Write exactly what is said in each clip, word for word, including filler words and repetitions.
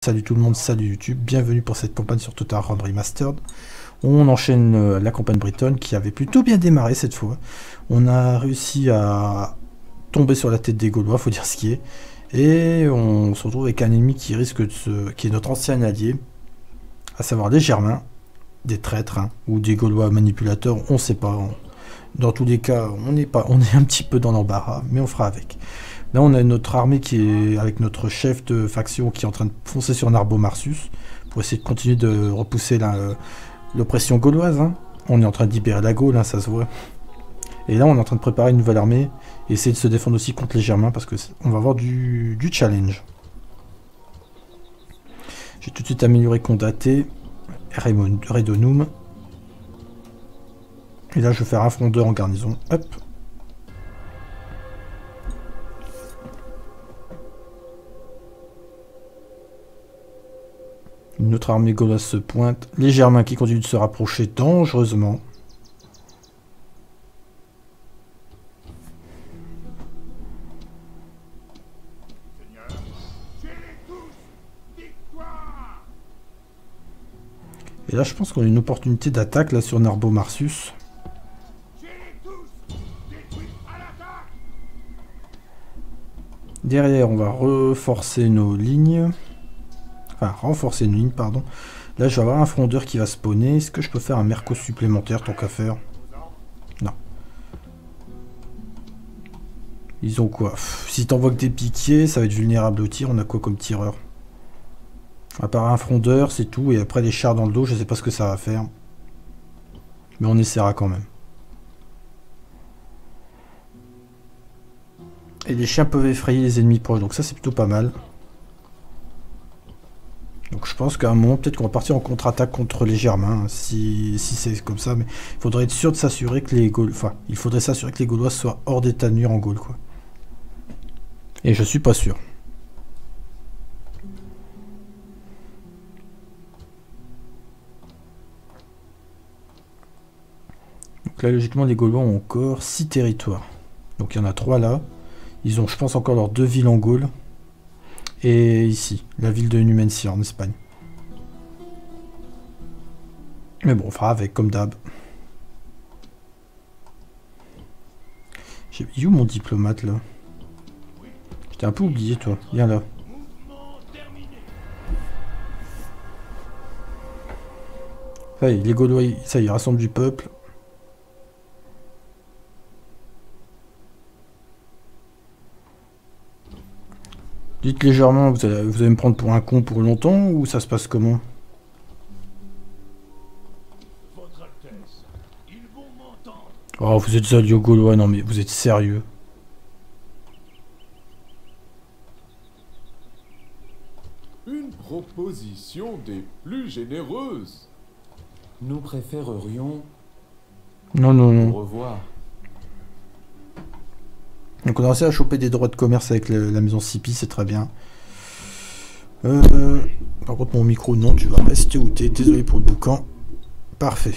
Salut tout le monde, salut YouTube, bienvenue pour cette campagne sur Total War Remastered. On enchaîne euh, la campagne bretonne qui avait plutôt bien démarré cette fois. On a réussi à tomber sur la tête des Gaulois, faut dire ce qui est. Et on se retrouve avec un ennemi qui risque de se... qui est notre ancien allié, à savoir les Germains, des traîtres, hein, ou des Gaulois manipulateurs, on sait pas. On... Dans tous les cas, on est, pas... on est un petit peu dans l'embarras, mais on fera avec. Là, on a notre armée qui est avec notre chef de faction qui est en train de foncer sur Narbo Marsus pour essayer de continuer de repousser l'oppression gauloise. Hein. On est en train de libérer la Gaule, hein, ça se voit. Et là, on est en train de préparer une nouvelle armée et essayer de se défendre aussi contre les Germains parce que on va avoir du, du challenge. J'ai tout de suite amélioré Condaté, Redonum. Et là, je vais faire un frondeur en garnison. Hop. Une autre armée gauloise se pointe. Les Germains qui continuent de se rapprocher dangereusement. Et là, je pense qu'on a une opportunité d'attaque là sur Narbo Marsus. Derrière, on va reforcer nos lignes. Enfin, renforcer une ligne, pardon. Là, je vais avoir un frondeur qui va spawner. Est-ce que je peux faire un merco supplémentaire, tant qu'à faire? Non. Ils ont quoi? Pff, si t'envoies que des piquiers, ça va être vulnérable au tir. On a quoi comme tireur? À part un frondeur, c'est tout. Et après, les chars dans le dos, je sais pas ce que ça va faire. Mais on essaiera quand même. Et les chiens peuvent effrayer les ennemis proches. Donc ça, c'est plutôt pas mal. Donc je pense qu'à un moment, peut-être qu'on va partir en contre-attaque contre les Germains, hein, si, si c'est comme ça, mais il faudrait être sûr de s'assurer que les Gaulois, enfin, il faudrait s'assurer que les Gaulois soient hors d'état de nuire en Gaule, quoi. Et je suis pas sûr. Donc là, logiquement, les Gaulois ont encore six territoires. Donc il y en a trois là. Ils ont, je pense, encore leurs deux villes en Gaule. Et ici, la ville de Numancia en Espagne. Mais bon, on fera avec, comme d'hab. J'ai où mon diplomate, là? J'étais un peu oublié, toi. Viens là. Ça y est, les Gaulois, ça y est, ils rassemblent du peuple. Dites légèrement, vous allez, vous allez me prendre pour un con pour longtemps, ou ça se passe comment? Oh, vous êtes alliés gaulois, non mais vous êtes sérieux? Une proposition des plus généreuses. Nous préférerions... Non, non, non. Au revoir. Donc on a réussi à choper des droits de commerce avec le, la maison Sipi, c'est très bien. Euh, par contre mon micro, non, tu vas rester où t'es. Désolé pour le boucan. Parfait.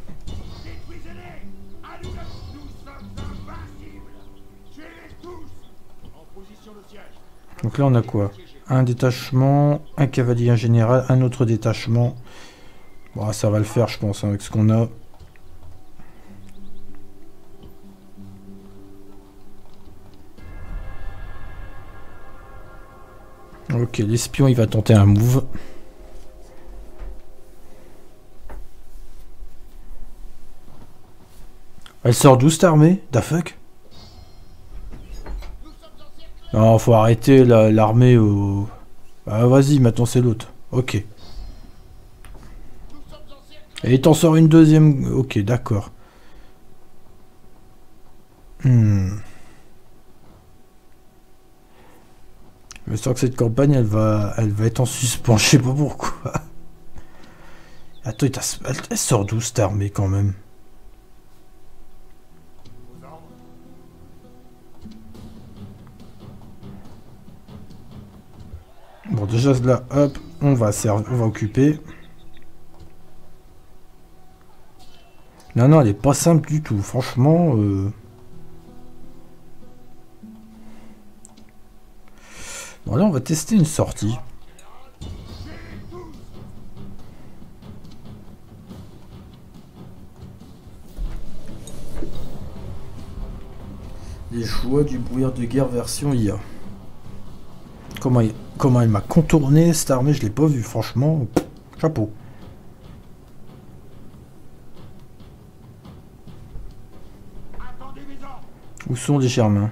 Donc là on a quoi? Un détachement, un cavalier, un général, un autre détachement. Bon, ça va le faire je pense hein, avec ce qu'on a. Ok, l'espion il va tenter un move. Elle sort d'où cette armée? Da fuck? Non, faut arrêter l'armée au... Ah vas-y, maintenant c'est l'autre. Ok. Et il t'en sort une deuxième... Ok, d'accord. Hmm. Je sens que cette campagne, elle va, elle va être en suspens. Je sais pas pourquoi. Attends, elle, elle sort d'où cette armée quand même? Bon, déjà là, hop, on va servir, on va occuper. Non, non, elle est pas simple du tout. Franchement. Euh... Bon, là, on va tester une sortie. Les joies du brouillard de guerre version I A. Comment, il, comment elle m'a contourné cette armée, je l'ai pas vu, franchement. Pff, chapeau. Où sont les Germains?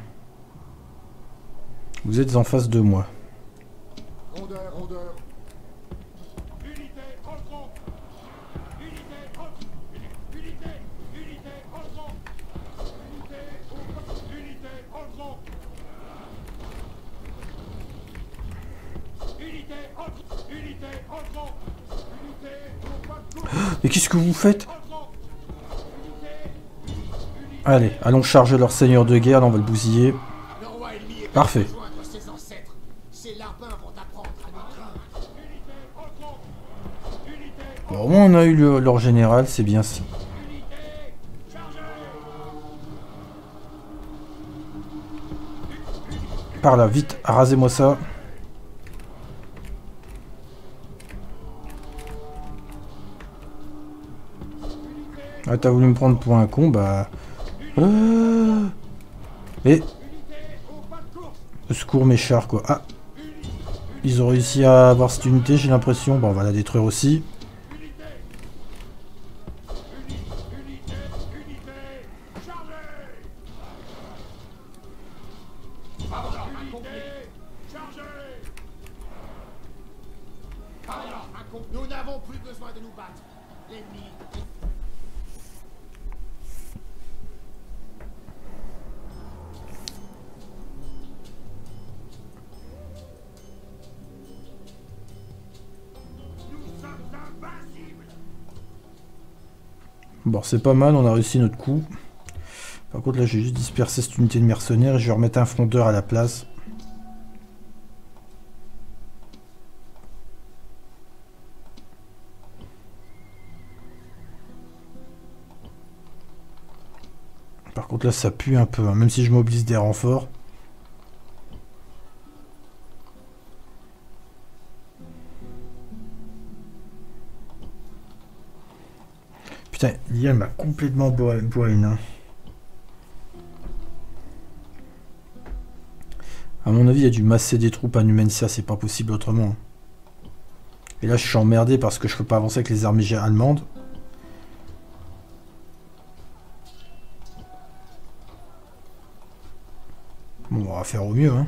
Vous êtes en face de moi. Rondeur, rondeur. Unité, en front. Unité, en Unité, unité, en front. Unité, au Unité, en front. Unité, en Unité, en front. Unité, au pas de course. Mais qu'est-ce que vous faites? Allez, allons charger leur seigneur de guerre, là on va le bousiller. Parfait. Bon, au moins on a eu le, leur général, c'est bien ça. Par là, vite, rasez-moi ça. Ah, t'as voulu me prendre pour un con, bah... Euh... Et... Au secours mes chars, quoi. Ah. Ils ont réussi à avoir cette unité, j'ai l'impression. Bon, on va la détruire aussi. Nous n'avons plus besoin de nous battre. L'ennemi. Bon, c'est pas mal, on a réussi notre coup. Par contre, là, j'ai juste dispersé cette unité de mercenaires et je vais remettre un frondeur à la place. Par contre, là, ça pue un peu, hein, même si je mobilise des renforts. Putain, l'I A m'a complètement boine. Hein. À mon avis, il y a dû masser des troupes à Numancia, c'est pas possible autrement. Et là, je suis emmerdé parce que je peux pas avancer avec les armées allemandes. Bon, on va faire au mieux, hein.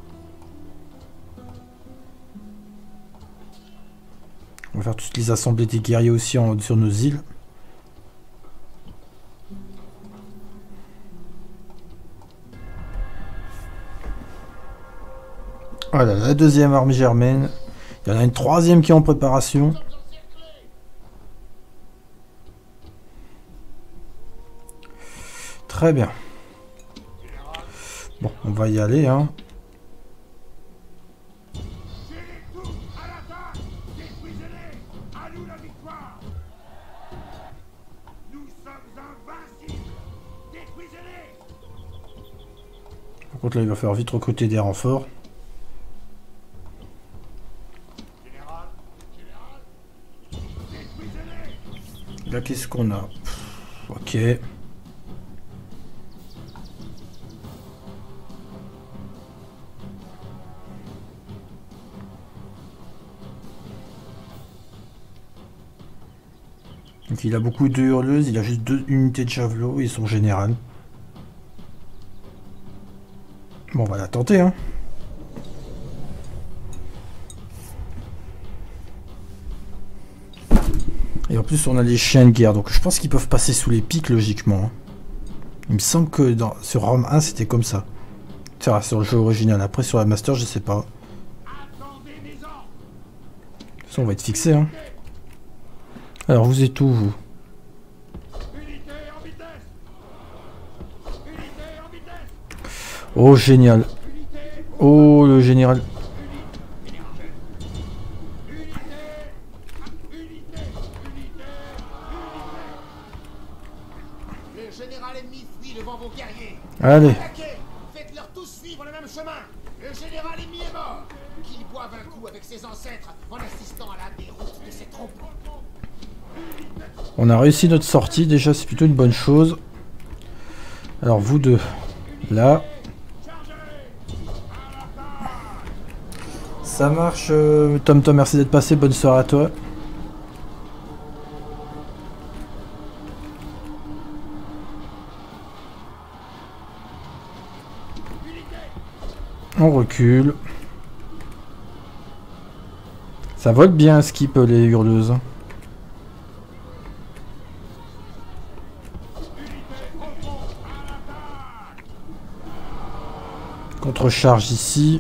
On va faire toutes les assemblées des guerriers aussi en, sur nos îles. Voilà, la deuxième armée germaine. Il y en a une troisième qui est en préparation. Très bien. Bon, on va y aller, hein. Par contre, là, il va falloir vite recruter des renforts. Là, qu'est-ce qu'on a? Ok. Donc il a beaucoup de hurleuses, il a juste deux unités de javelot et son général. Bon, on va la tenter, hein. Et en plus, on a les chiens de guerre, donc je pense qu'ils peuvent passer sous les pics, logiquement. Il me semble que dans, sur Rome un, c'était comme ça. Ça, sur le jeu original. Après, sur la Master, je sais pas. De toute façon, on va être fixé, hein. Alors, vous êtes où, vous? Oh, génial. Oh, le général. Le général ennemi fuit devant vos guerriers. Allez. Faites-leur tous suivre le même chemin. Le général ennemi est mort. Qu'il boive un coup avec ses ancêtres en assistant à la déroute de ses troupes. On a réussi notre sortie, déjà c'est plutôt une bonne chose. Alors vous deux, Là. Ça marche. Euh, Tom Tom, merci d'être passé. Bonne soirée à toi. On recule. Ça vole bien, skip les hurleuses. Contre-charge ici.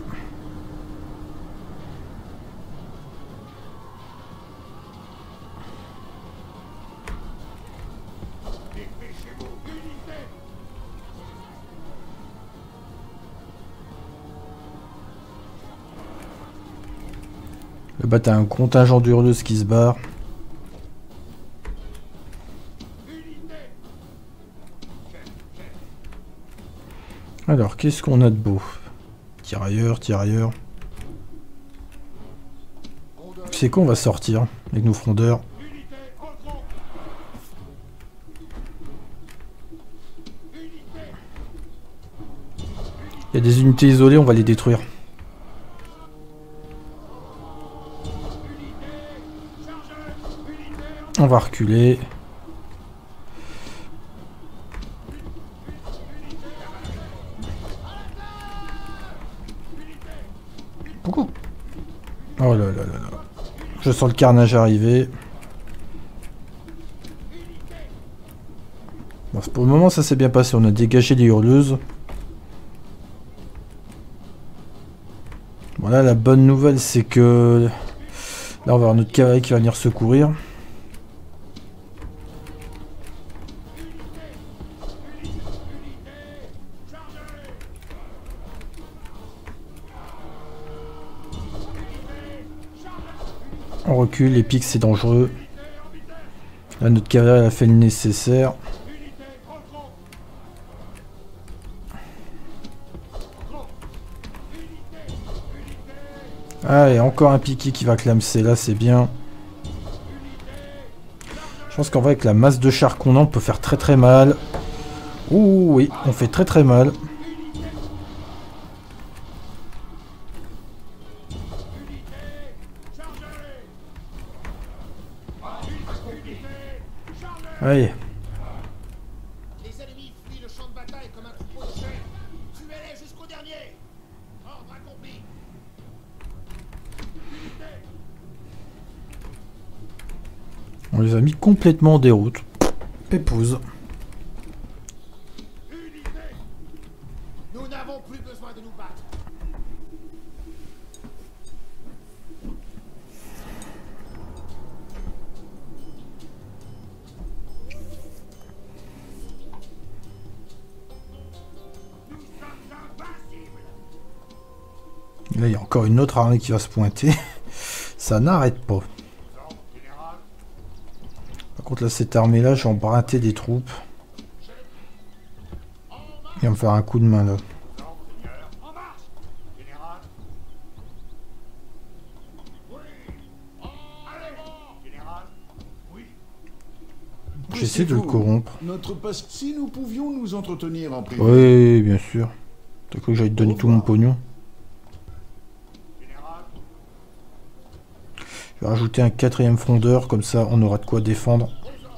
Là-bas, t'as un contingent d'hurleuses qui se barre. Alors, qu'est-ce qu'on a de beau? Tirailleurs, tirailleurs. C'est quoi, on va sortir avec nos frondeurs. Il y a des unités isolées, on va les détruire. On va reculer. Beaucoup. Oh là là là là. Je sens le carnage arriver. Bon, pour le moment, ça s'est bien passé. On a dégagé les hurleuses. Voilà, la bonne nouvelle, c'est que là, on va avoir notre cavalerie qui va venir secourir. On recule, les pics c'est dangereux. Là notre cavalerie a fait le nécessaire. Ah, et encore un piqué qui va clamser, là c'est bien. Je pense qu'en vrai avec la masse de chars qu'on a, on peut faire très très mal. Ouh oui, on fait très très mal. Allez. Les ennemis fuient le champ de bataille comme un troupeau de chèvres. Tuez-les jusqu'au dernier. Ordre accompli. On les a mis complètement en déroute. Pépouze. Nous n'avons plus besoin de nous battre. Là, il y a encore une autre armée qui va se pointer. Ça n'arrête pas. Par contre, là, cette armée-là, j'ai emprunté des troupes. Il va me faire un coup de main, là. J'essaie de le corrompre. Notre poste, si nous pouvions nous entretenir en privé. Oui, bien sûr. T'as cru que j'allais te donner tout mon pognon? Je vais rajouter un quatrième frondeur, comme ça on aura de quoi défendre.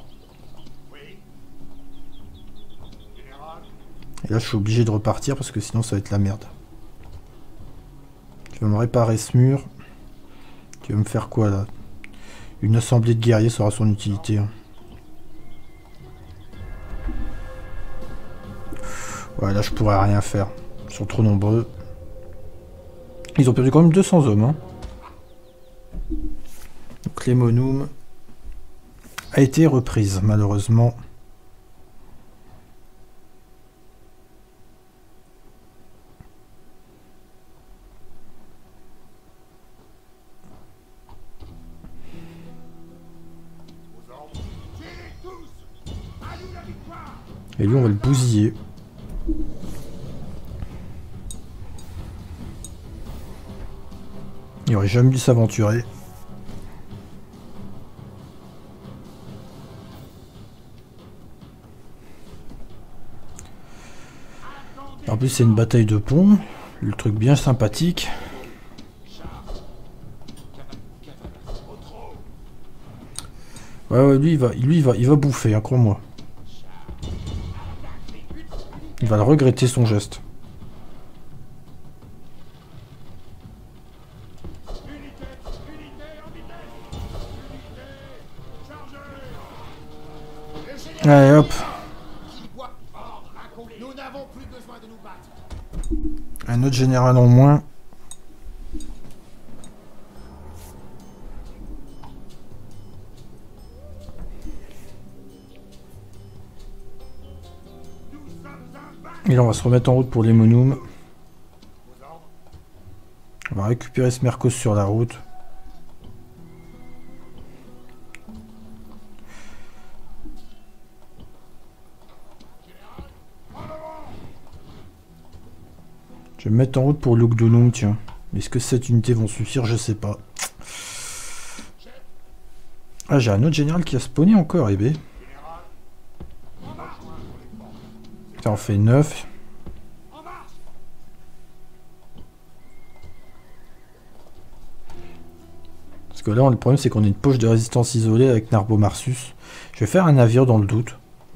Et là je suis obligé de repartir parce que sinon ça va être la merde. Tu vas me réparer ce mur. Tu vas me faire quoi là? Une assemblée de guerriers, ça aura son utilité. Ouais, là je pourrais rien faire. Ils sont trop nombreux. Ils ont perdu quand même deux cents hommes. Hein. Donc l'Emonum a été reprise malheureusement. Et lui on va le bousiller. Il aurait jamais dû s'aventurer. En plus c'est une bataille de pont, le truc bien sympathique. Ouais ouais lui il va lui il va il va bouffer, hein, crois-moi. Il va le regretter son geste. Allez hop. Nous n'avons plus besoin de nous battre. Un autre général en moins. Et là on va se remettre en route pour les Monum. On va récupérer ce Mercos sur la route. Je vais me mettre en route pour Lugdunum, tiens. Est-ce que cette unité vont suffire? Je sais pas. Ah, j'ai un autre général qui a spawné encore, eh ben. Ça en fait neuf. Parce que là, le problème, c'est qu'on a une poche de résistance isolée avec Narbomarsus. Je vais faire un navire dans le doute.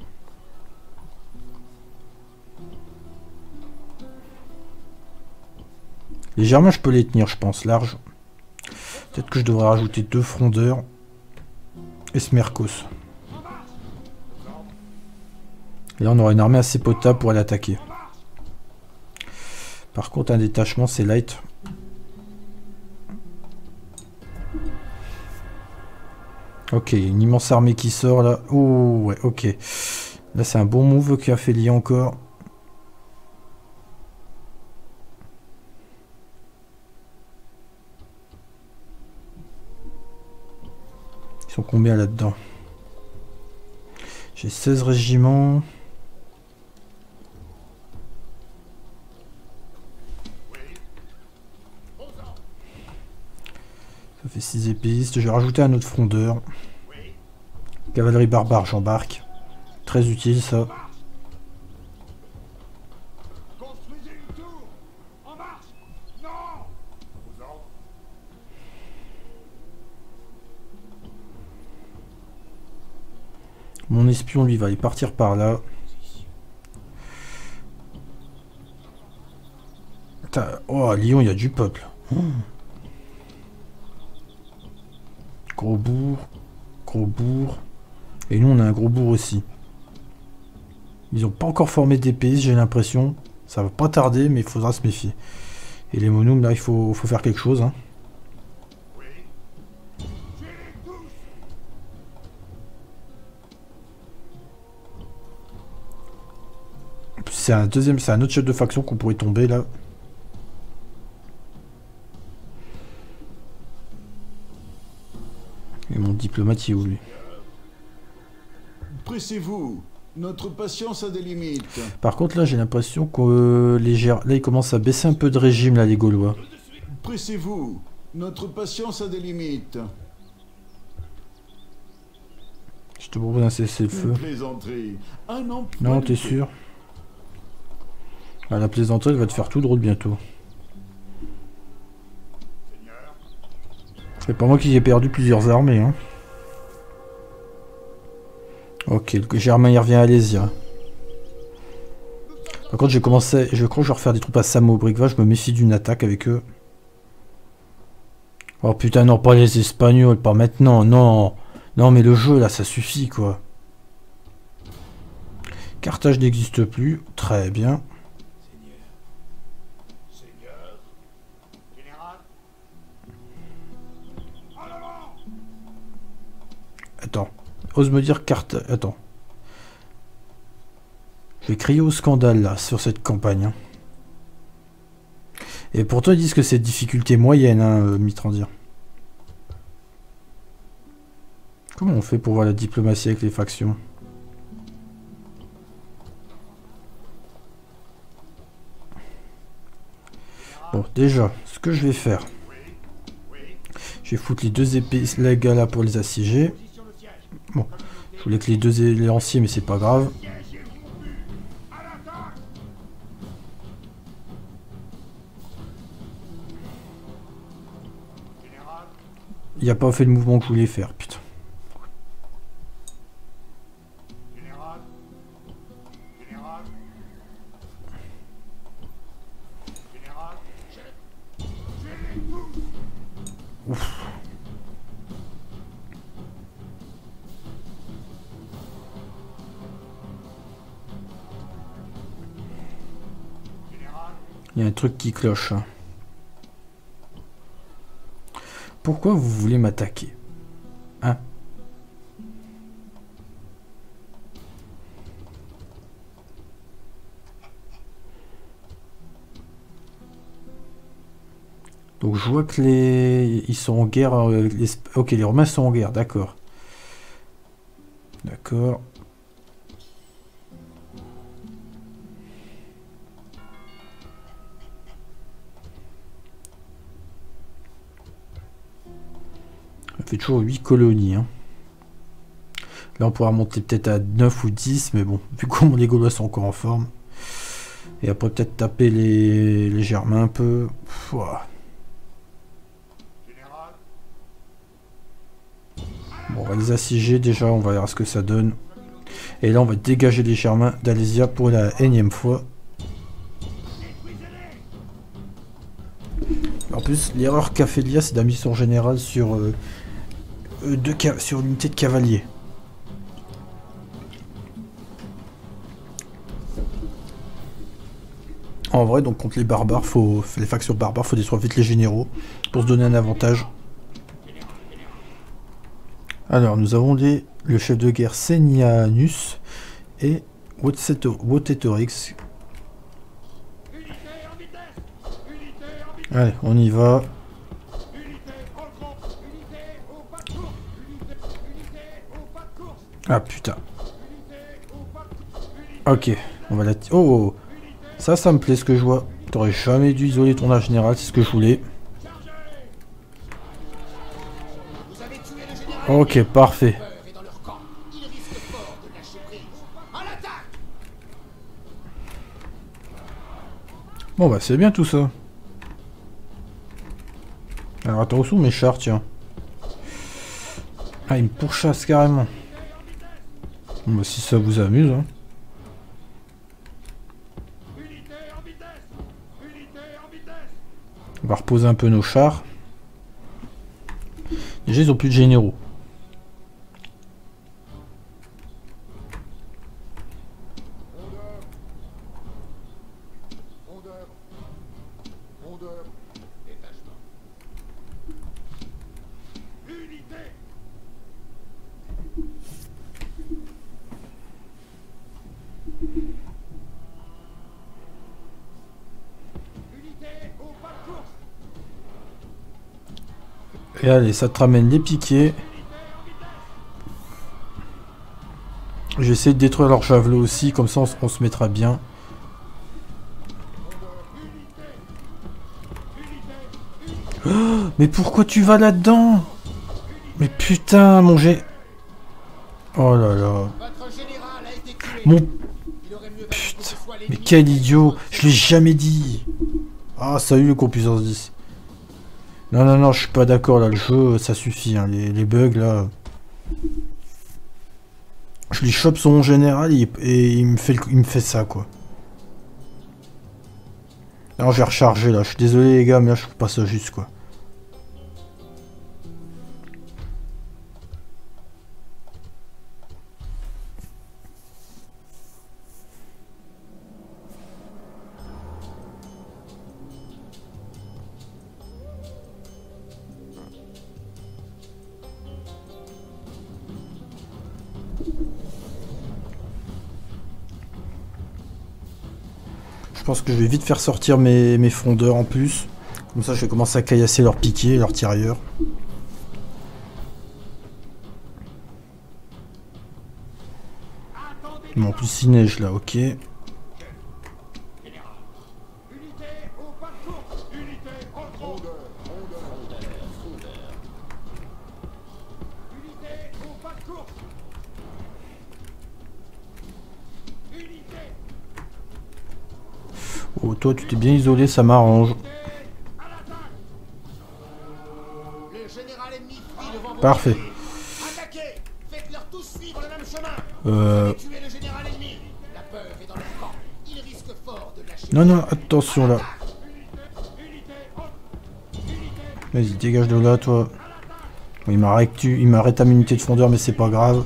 Les Germains, je peux les tenir, je pense, large. Peut-être que je devrais rajouter deux frondeurs. Et Smerkos. Et là, on aura une armée assez potable pour aller attaquer. Par contre, un détachement, c'est light. Ok, une immense armée qui sort, là. Oh, ouais, ok. Là, c'est un bon move qui a fait lier encore. Ils sont combien là-dedans? J'ai seize régiments. Ça fait six épistes. Je vais rajouter un autre frondeur. Cavalerie barbare, j'embarque. Très utile ça. Mon espion, lui, va aller partir par là. Oh, à Lyon, il y a du peuple. Oh. Gros bourg. Gros bourg. Et nous, on a un gros bourg aussi. Ils n'ont pas encore formé D P S, j'ai l'impression. Ça va pas tarder, mais il faudra se méfier. Et les Monum, là, il faut, faut faire quelque chose. Hein. C'est un deuxième, c'est un autre chef de faction qu'on pourrait tomber là. Et mon diplomate il est où lui? Pressez-vous, notre patience a des limites. Par contre là j'ai l'impression que euh, les Gér... là ils commencent à baisser un peu de régime là les Gaulois. Pressez-vous, notre patience a des limites. Je te propose un cessez-le-feu. Non, t'es sûr? Ah, la plaisanterie elle va te faire tout drôle bientôt. C'est pas moi qui ai perdu plusieurs armées. Hein. Ok, le Germain il revient à Alésia. Par contre, j'ai commencé, je crois que je vais refaire des troupes à Samo-Brigva. Je me méfie d'une attaque avec eux. Oh putain, non, pas les Espagnols, pas maintenant, non. Non, mais le jeu là, ça suffit quoi. Carthage n'existe plus, très bien. Attends, ose me dire carte. Attends. Je vais crier au scandale là sur cette campagne. Hein. Et pourtant ils disent que c'est difficulté moyenne, hein, euh, Mitrandir. Comment on fait pour voir la diplomatie avec les factions? Bon, déjà, ce que je vais faire, je vais foutre les deux épées les gars là pour les assiéger. Bon, je voulais que les deux lanciers, mais c'est pas grave. il a pas fait le mouvement que je voulais faire, putain. Général. Général. Général. J'ai... J'ai les coups. Ouf. Il y a un truc qui cloche. Pourquoi vous voulez m'attaquer? Hein? Donc je vois que les... Ils sont en guerre... euh, les... Ok, les Romains sont en guerre, d'accord. D'accord. Ça fait toujours huit colonies. Hein. Là, on pourra monter peut-être à neuf ou dix, mais bon, vu comment les Gaulois sont encore en forme. Et après, peut-être taper les, les Germains un peu. Ouah. Bon, on va les assiéger déjà, on va voir ce que ça donne. Et là, on va dégager les Germains d'Alésia pour la énième fois. En plus, l'erreur qu'a fait Lia, c'est de mise en général sur, euh, deux sur l'unité de cavalier. En vrai, donc contre les barbares, faut, les factions barbares, faut détruire vite les généraux pour se donner un avantage. Alors, nous avons les, le chef de guerre Senianus et Wotetorix. Allez, on y va. Ah putain. Ok, on va la... Oh, ça, ça me plaît ce que je vois. T'aurais jamais dû isoler ton art général, c'est ce que je voulais. Ok, parfait. Bon bah c'est bien tout ça. Alors attends, où sont mes chars, tiens. Ah, ils me pourchassent carrément. Bon bah si ça vous amuse, hein. On va reposer un peu nos chars. Déjà ils ont plus de généraux. Et allez, ça te ramène les piquets. Je vais essayer de détruire leur javelot aussi, comme ça on, on se mettra bien. Oh, mais pourquoi tu vas là-dedans? Mais putain, mon jet. Oh là là. Mon... Putain, mais quel idiot. Je l'ai jamais dit. Ah, salut le compuissance dix. Non, non, non, je suis pas d'accord là, le jeu, ça suffit, hein, les, les bugs là. Je lui chope son général et, et il, me fait le, il me fait ça quoi. Alors je vais recharger là, je suis désolé les gars, mais là je trouve pas ça juste quoi. Je pense que je vais vite faire sortir mes, mes frondeurs en plus. Comme ça je vais commencer à caillasser leurs piquets, leurs tirailleurs. Bon, en plus il neige là, ok. Oh, toi tu t'es bien isolé, ça m'arrange. Le général ennemi Parfait. Attaquez! Faites-leur tous suivre le même chemin! Euh... Tuez le général ennemi! La peur est dans leur camp. Ils risquent fort de lâcher. Non, non, attention là. Vas-y, dégage de là, toi. Il m'arrête il m'arrête à unité de fondeur, mais c'est pas grave.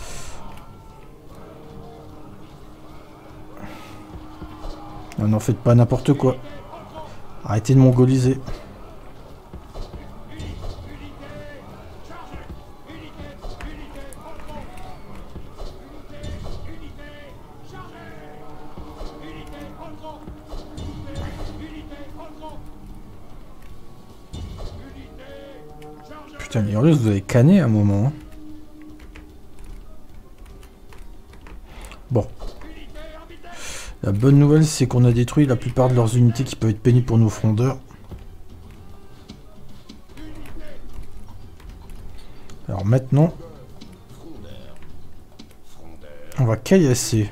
Non, n'en faites pas n'importe quoi. Arrêtez de mongoliser. Putain, les Russes, vous avez canné à un moment. Hein. Bon. La bonne nouvelle, c'est qu'on a détruit la plupart de leurs unités qui peuvent être pénibles pour nos frondeurs. Alors maintenant, on va caillasser.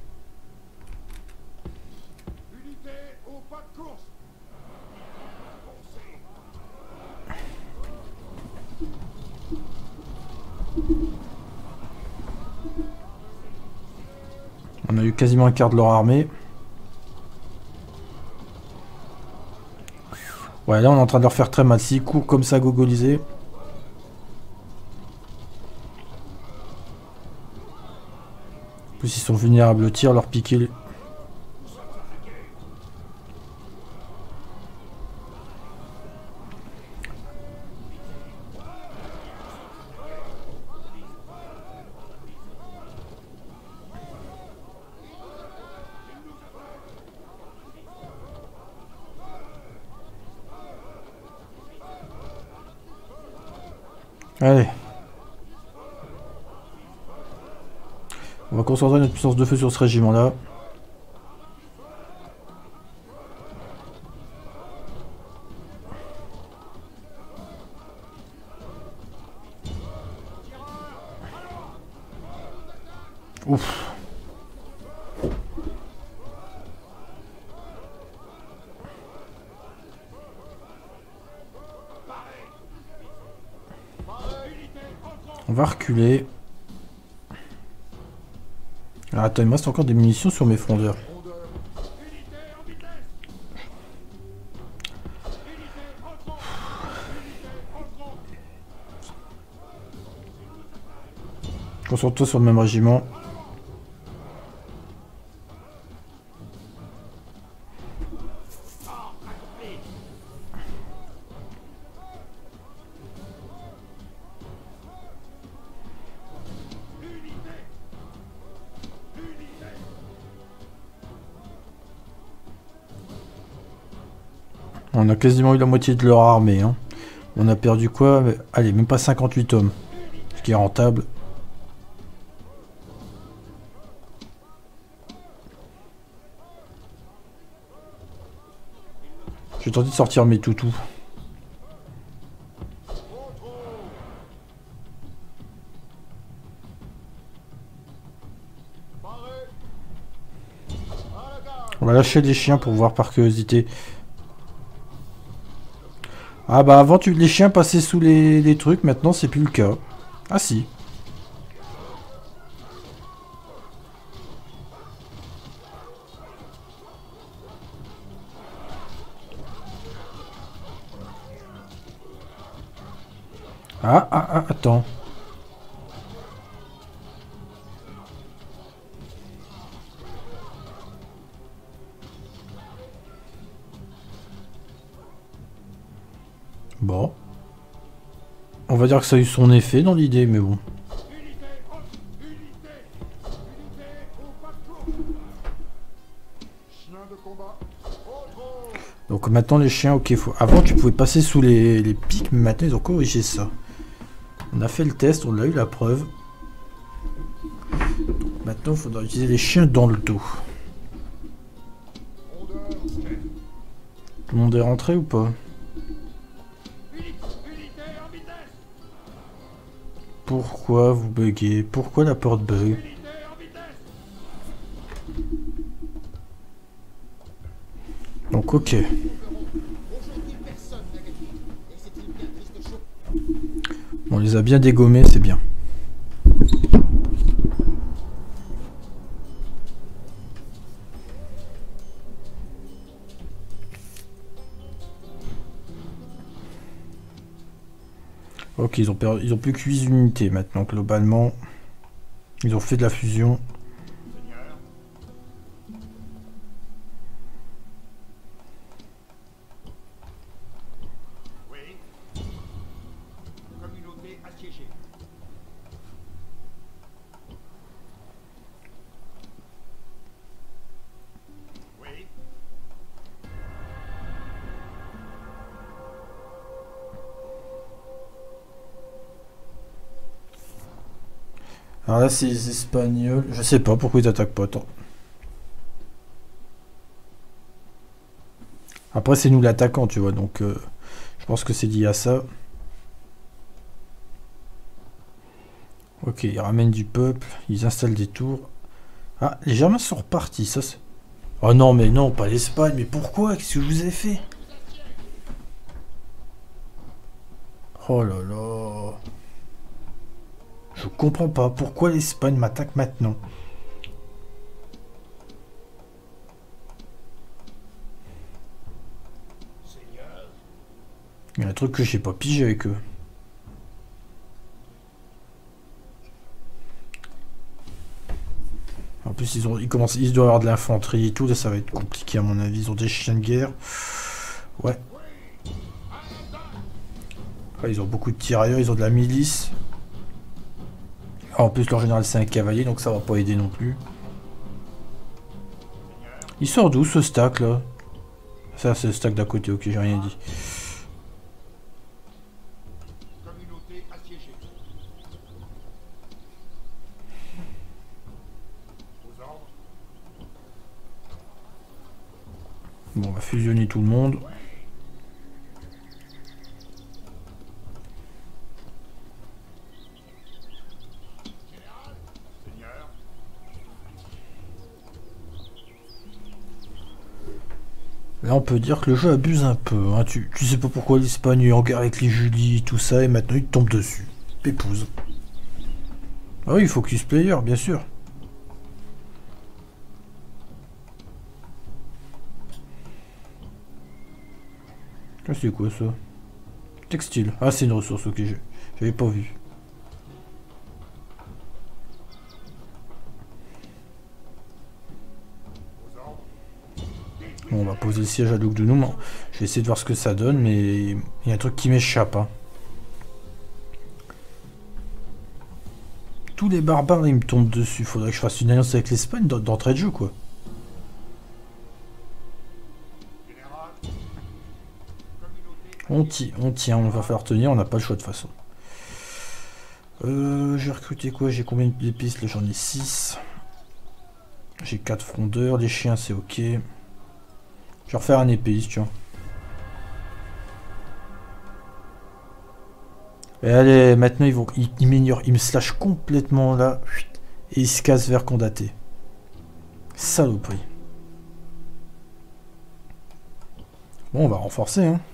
On a eu quasiment un quart de leur armée. Ouais, là on est en train de leur faire très mal. S'ils courent comme ça, gogolisés. En plus, ils sont vulnérables au tir, leur piquer. Allez. On va concentrer notre puissance de feu sur ce régiment-là. Ouf. On va reculer. Alors attends, il me reste encore des munitions sur mes frondeurs. Concentre-toi sur le même régiment. On a quasiment eu la moitié de leur armée. Hein. On a perdu quoi? Allez, même pas cinquante-huit hommes. Ce qui est rentable. J'ai tenté de sortir mes toutous. On va lâcher les chiens pour voir par curiosité. Ah bah avant tu, les chiens passaient sous les, les trucs, maintenant c'est plus le cas. Ah si. Ah ah ah attends. Bon. On va dire que ça a eu son effet dans l'idée, mais bon. Donc maintenant les chiens, ok, faut... avant tu pouvais passer sous les, les pics, mais maintenant ils ont corrigé ça. On a fait le test, on a eu la preuve. Donc maintenant il faudra utiliser les chiens dans le dos. Tout le monde est rentré ou pas? Pourquoi vous buguez? Pourquoi la porte bug? Donc ok. On les a bien dégommés, c'est bien. Ok, ils ont, perdu, ils ont plus que huit unités maintenant, globalement. Ils ont fait de la fusion. Seigneur. Oui. Communauté assiégée. Oui. Alors là, c'est les Espagnols. Je sais pas pourquoi ils attaquent pas tant. Après, c'est nous l'attaquant, tu vois, donc euh, je pense que c'est lié à ça. Ok, ils ramènent du peuple, ils installent des tours. Ah, les Germains sont repartis, ça c'est... Oh non, mais non, pas l'Espagne, mais pourquoi? Qu'est-ce que je vous ai fait? Oh là là... Je comprends pas, pourquoi l'Espagne m'attaque maintenant? Seigneur. Il y a un truc que j'ai pas pigé avec eux. En plus, ils, ont, ils, commencent, ils doivent avoir de l'infanterie et tout, là ça va être compliqué à mon avis. Ils ont des chiens de guerre. Ouais. Ouais, ils ont beaucoup de tirailleurs, ils ont de la milice. En plus, leur général c'est un cavalier, donc ça va pas aider non plus. Il sort d'où ce stack là? Ça, c'est le stack d'à côté, ok, j'ai rien dit. Communauté assiégée. Aux ordres. Bon, on va fusionner tout le monde. Seigneur. Là, on peut dire que le jeu abuse un peu. Hein. Tu, tu sais pas pourquoi l'Espagne est en guerre avec les Julie, tout ça, et maintenant il te tombe dessus. Pépouze. Ah oui, focus player, bien sûr. Ah, c'est quoi ça? Textile. Ah, c'est une ressource, ok, j'avais pas vu. Aux ordres. Bon, on va poser le siège à Lugdunum. Je vais essayer de voir ce que ça donne, mais il y a un truc qui m'échappe. Hein. Tous les barbares, ils me tombent dessus. Faudrait que je fasse une alliance avec l'Espagne d'entrée de jeu, quoi. Général. Communauté. On tient, on tient, on va faire tenir, on n'a pas le choix de toute façon. Euh, j'ai recruté quoi? J'ai combien d'épices? Là, j'en ai six. J'ai quatre frondeurs, les chiens, c'est ok. Je vais refaire un épéiste, tu vois. Et allez, maintenant ils vont, ils, ils m'ignorent, ils me slashent complètement là, et ils se cassent vers Condaté. Saloperie. Bon, on va renforcer, hein.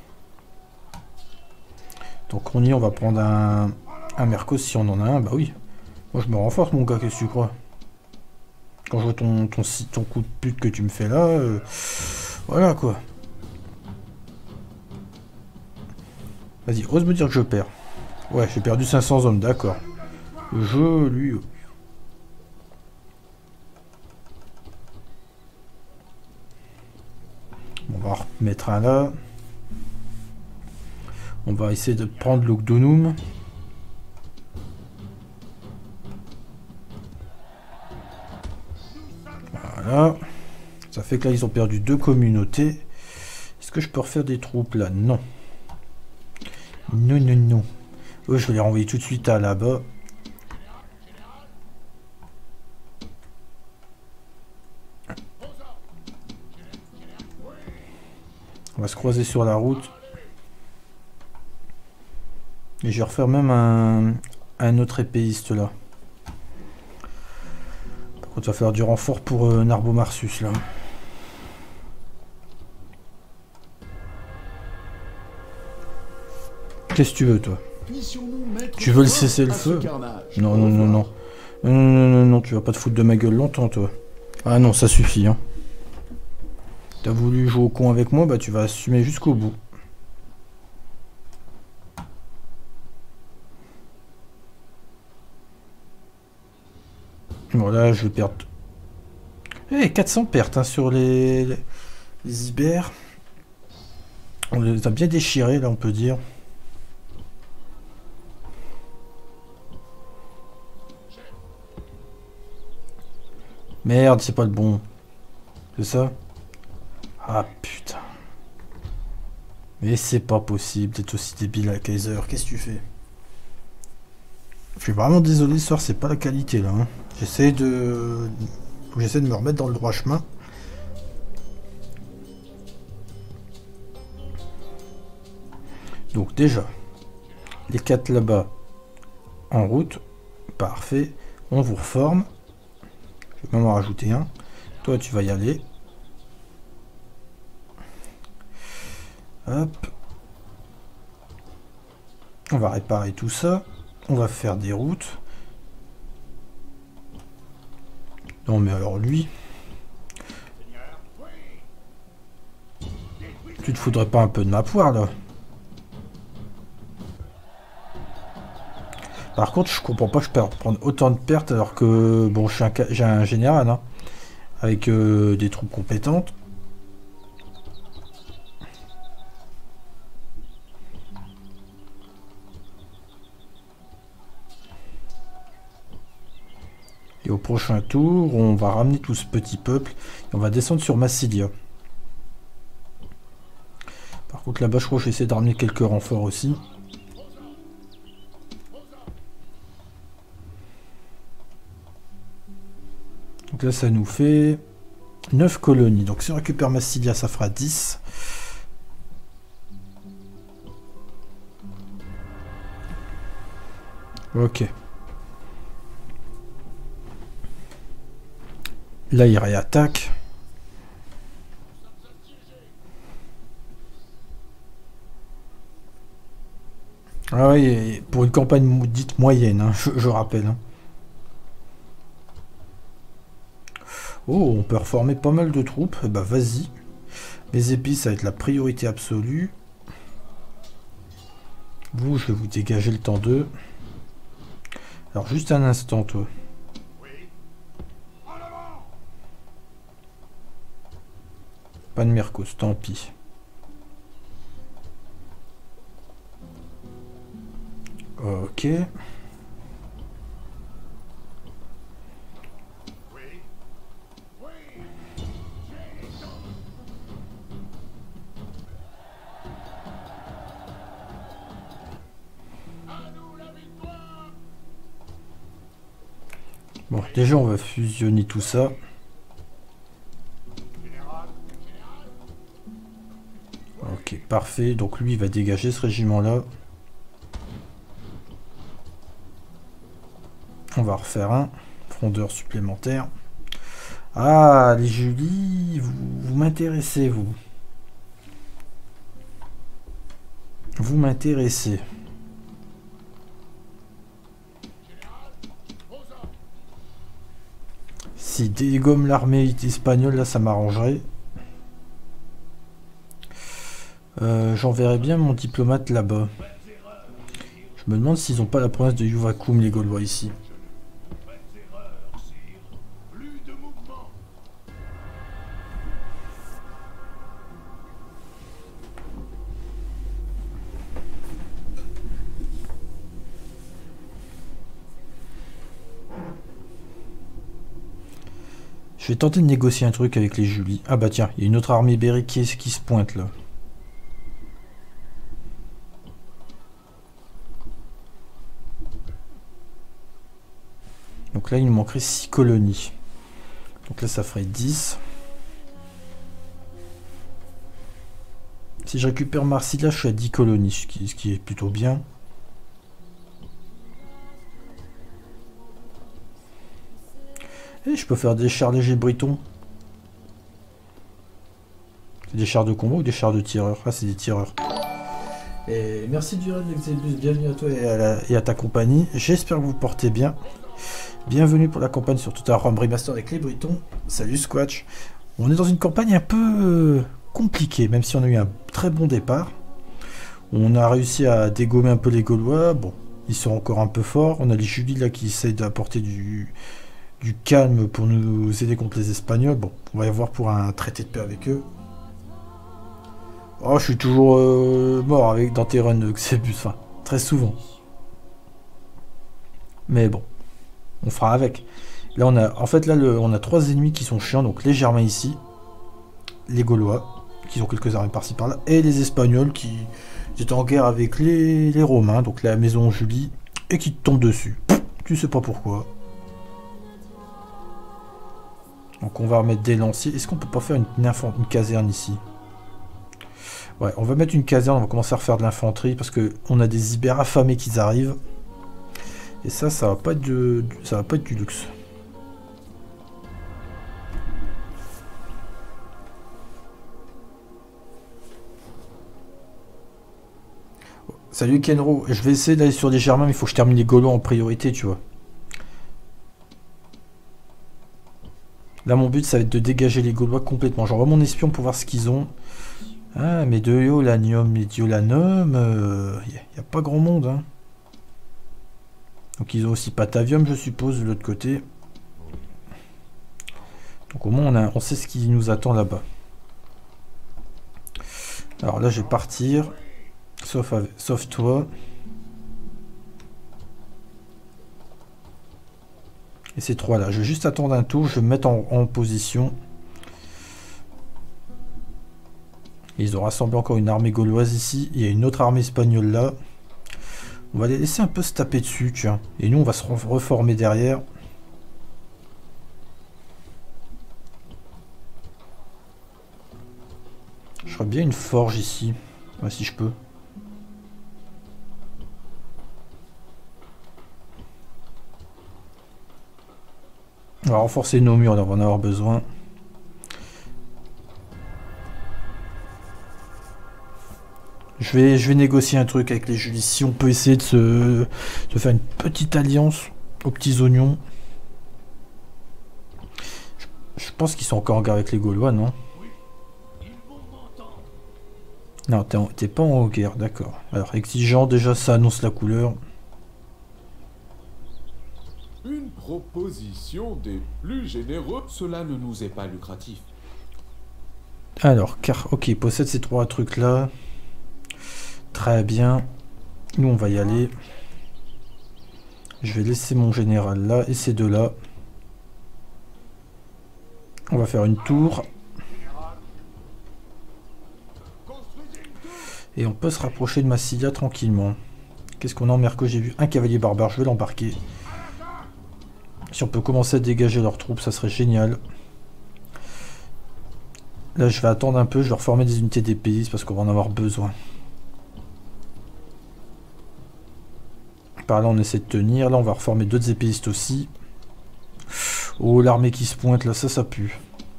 Donc on y est, on va prendre un, un Mercos si on en a un, bah oui. Moi je me renforce mon gars, qu'est-ce que tu crois? Quand je vois ton, ton, ton coup de pute que tu me fais là, euh, voilà quoi. Vas-y, ose me dire que je perds. Ouais, j'ai perdu cinq cents hommes, d'accord. Le jeu, lui... On va remettre un là. On va essayer de prendre Lugdunum. Voilà. Ça fait que là, ils ont perdu deux communautés. Est-ce que je peux refaire des troupes là? Non. Non, non, non. Oh, je vais les renvoyer tout de suite à là-bas. On va se croiser sur la route. Et je vais refaire même un, un autre épéiste là. Par contre, il va falloir du renfort pour euh, Narbomarsus là. Qu'est-ce que tu veux, toi? puissions-nous mettre Tu veux le fin cesser le à ce feu? carnage. Non, non, non, non. Non, non, non, non, tu vas pas te foutre de ma gueule longtemps, toi. Ah non, ça suffit, hein. T'as voulu jouer au con avec moi, bah tu vas assumer jusqu'au bout. Voilà, je vais perdre... Eh, quatre cents pertes hein, sur les... les... les Ibères. On les a bien déchirés, là, on peut dire. Merde, c'est pas le bon. C'est ça? Ah, putain. Mais c'est pas possible d'être aussi débile à Kaiser. Qu'est-ce que tu fais? Je suis vraiment désolé, ce soir, c'est pas la qualité, là. Hein. J'essaie de... J'essaie de me remettre dans le droit chemin. Donc déjà, les quatre là-bas en route. Parfait. On vous reforme. Je vais même en rajouter un. Toi, tu vas y aller. Hop. On va réparer tout ça. On va faire des routes. Non mais alors lui... Tu te foudrais pas un peu de ma poire là? Par contre, je comprends pas que je peux prendre autant de pertes alors que... Bon, j'ai un, j'ai un général, hein, avec euh, des troupes compétentes. Et au prochain tour, on va ramener tout ce petit peuple et on va descendre sur Massilia. Par contre, là-bas, je crois que j'essaie de ramener quelques renforts aussi. Donc là, ça nous fait neuf colonies. Donc si on récupère Massilia, ça fera dix. Ok. Là, il réattaque. Ah oui, pour une campagne dite moyenne, hein, je, je rappelle. Hein. Oh, on peut reformer pas mal de troupes. Eh bah, vas-y. Les épices, ça va être la priorité absolue. Vous, je vais vous dégager le temps d'eux. Alors, juste un instant, toi. Pas de Mercos, tant pis. Ok. Bon, déjà on va fusionner tout ça. Ok, parfait. Donc lui, il va dégager ce régiment-là. On va refaire un frondeur supplémentaire. Ah, les Julie, vous, vous m'intéressez, vous. Vous m'intéressez. Si dégomme l'armée espagnole, là, ça m'arrangerait. Euh, J'enverrai bien mon diplomate là-bas. Je me demande s'ils n'ont pas la province de Yuvakum, les Gaulois, ici. Je vais tenter de négocier un truc avec les Julie. Ah bah tiens, il y a une autre armée ibérique qui, qui se pointe là. Donc là, il nous manquerait six colonies. Donc là, ça ferait dix. Si je récupère Marsilia, je suis à dix colonies, ce qui, ce qui est plutôt bien. Et je peux faire des chars légers britons. C'est des chars de combat ou des chars de tireurs? Ah, c'est des tireurs. Et merci du raid, Exebus, bienvenue à toi et à, la, et à ta compagnie. J'espère que vous portez bien. Bienvenue pour la campagne sur Total War Remastered avec les Britons. Salut Squatch. On est dans une campagne un peu compliquée, même si on a eu un très bon départ. On a réussi à dégommer un peu les Gaulois. Bon, ils sont encore un peu forts. On a les Julie là qui essayent d'apporter du, du calme pour nous aider contre les Espagnols. Bon, on va y voir pour un traité de paix avec eux. Oh, je suis toujours euh, mort avec dans tes runs de Xebus, enfin, très souvent. Mais bon, on fera avec. Là, on a, en fait, là, le, on a trois ennemis qui sont chiants. Donc, les Germains ici, les Gaulois, qui ont quelques armées par-ci par-là, et les Espagnols qui étaient en guerre avec les, les Romains, donc la maison Julie, et qui te tombent dessus. Tu sais pas pourquoi. Donc, on va remettre des lanciers. Est-ce qu'on peut pas faire une, une, une caserne ici? Ouais, on va mettre une caserne, on va commencer à refaire de l'infanterie parce que on a des Ibères affamés qui arrivent. Et ça, ça va pas être de, ça va pas être du luxe. Salut Kenro, je vais essayer d'aller sur les Germains, mais il faut que je termine les Gaulois en priorité, tu vois. Là, mon but, ça va être de dégager les Gaulois complètement. J'envoie mon espion pour voir ce qu'ils ont. Ah, mais de Iolanium, Mediolanum, il euh, n'y a, a pas grand monde. Hein. Donc ils ont aussi Patavium, je suppose, de l'autre côté. Donc au moins, on, a, on sait ce qui nous attend là-bas. Alors là, je vais partir. Sauf, avec, sauf toi. Et ces trois-là. Je vais juste attendre un tour, je vais me mettre en, en position. Ils ont rassemblé encore une armée gauloise ici. Il y a une autre armée espagnole là. On va les laisser un peu se taper dessus, tiens. Et nous, on va se reformer derrière. Je ferais bien une forge ici. Ouais, si je peux. On va renforcer nos murs, on va en avoir besoin. Je vais, je vais négocier un truc avec les Julis. Si on peut essayer de se de faire une petite alliance aux petits oignons. Je, je pense qu'ils sont encore en guerre avec les Gaulois, non? Non, t'es pas en guerre, d'accord. Alors, exigeant, déjà, ça annonce la couleur. Une proposition des plus généreux. Cela ne nous est pas lucratif. Alors, car, ok, possède ces trois trucs-là. Très bien. Nous, on va y aller. Je vais laisser mon général là et ces deux-là. On va faire une tour. Et on peut se rapprocher de Massilia tranquillement. Qu'est-ce qu'on a en Merco? J'ai vu un cavalier barbare, je vais l'embarquer. Si on peut commencer à dégager leurs troupes, ça serait génial. Là, je vais attendre un peu, je vais reformer des unités d'épéistes parce qu'on va en avoir besoin. Par là, on essaie de tenir. Là, on va reformer d'autres épéistes aussi. Oh, l'armée qui se pointe, là, ça, ça pue.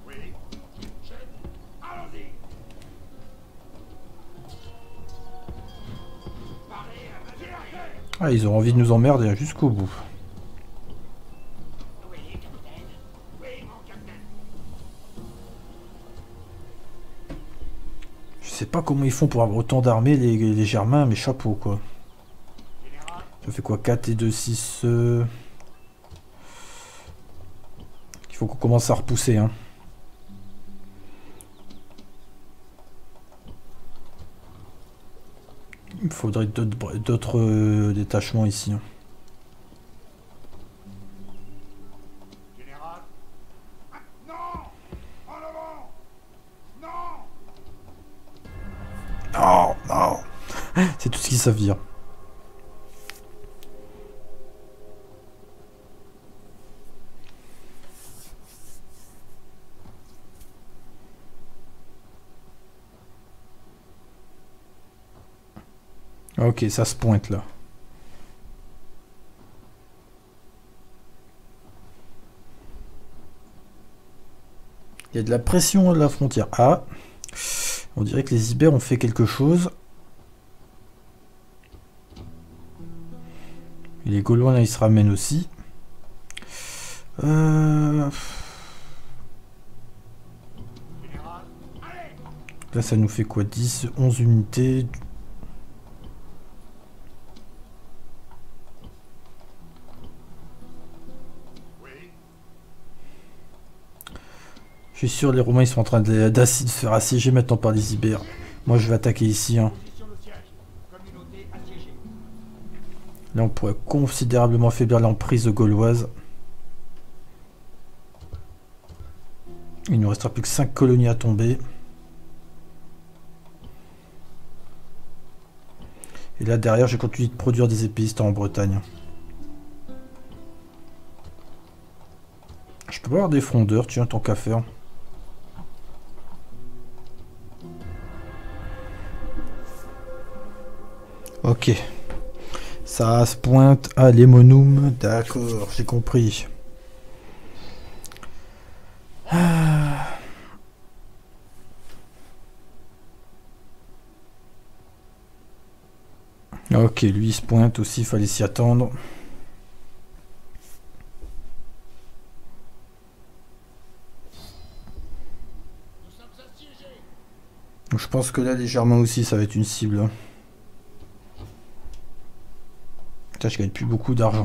Ah, ils ont envie de nous emmerder jusqu'au bout. Je sais pas comment ils font pour avoir autant d'armées, les, les Germains, mais chapeau, quoi. Ça fait quoi? Quatre et deux, six... Euh... Il faut qu'on commence à repousser, hein. Il me faudrait d'autres euh, détachements ici. Hein. Non, non. C'est tout ce qu'ils savent dire. Ok, ça se pointe là. Il y a de la pression à la frontière. Ah, on dirait que les Ibères ont fait quelque chose. Les Gaulois là ils se ramènent aussi. Euh... Là ça nous fait quoi? Dix, onze unités. Je suis sûr les Romains ils sont en train de, de faire assiéger maintenant par les Ibères. Moi je vais attaquer ici. Hein. Là on pourrait considérablement affaiblir l'emprise gauloise. Il ne nous restera plus que cinq colonies à tomber. Et là derrière j'ai continué de produire des épéistes en Bretagne. Je peux avoir des frondeurs, tiens, tant qu'à faire. Ok. Ça se pointe à l'Emonum. D'accord, j'ai compris. Ah. Ok, lui il se pointe aussi, il fallait s'y attendre. Donc, je pense que là les Germains aussi ça va être une cible. Putain, je gagne plus beaucoup d'argent.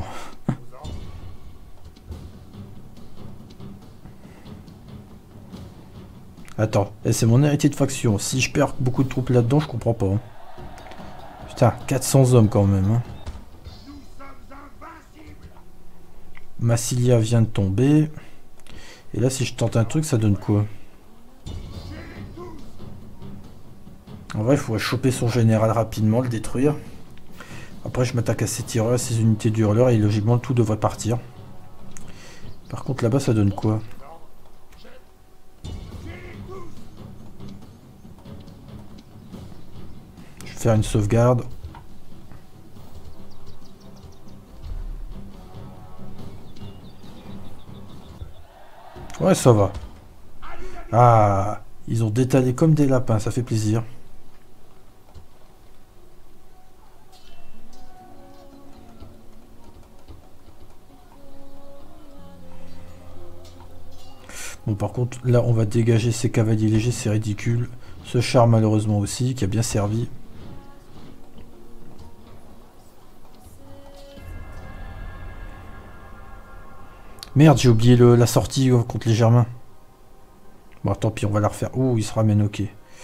Attends, c'est mon héritier de faction. Si je perds beaucoup de troupes là-dedans, je comprends pas. Hein. Putain, quatre cents hommes quand même. Hein. Massilia vient de tomber. Et là, si je tente un truc, ça donne quoi? En vrai, il faudrait choper son général rapidement, le détruire. Après, je m'attaque à ses tireurs, à ses unités de hurleurs, et logiquement, tout devrait partir. Par contre, là-bas, ça donne quoi? Je vais faire une sauvegarde. Ouais, ça va. Ah, ils ont détalé comme des lapins, ça fait plaisir. Bon, par contre, là, on va dégager ces cavaliers légers, c'est ridicule. Ce char, malheureusement aussi, qui a bien servi. Merde, j'ai oublié le, la sortie euh, contre les Germains. Bon, tant pis, on va la refaire. Ouh, il se ramène, ok.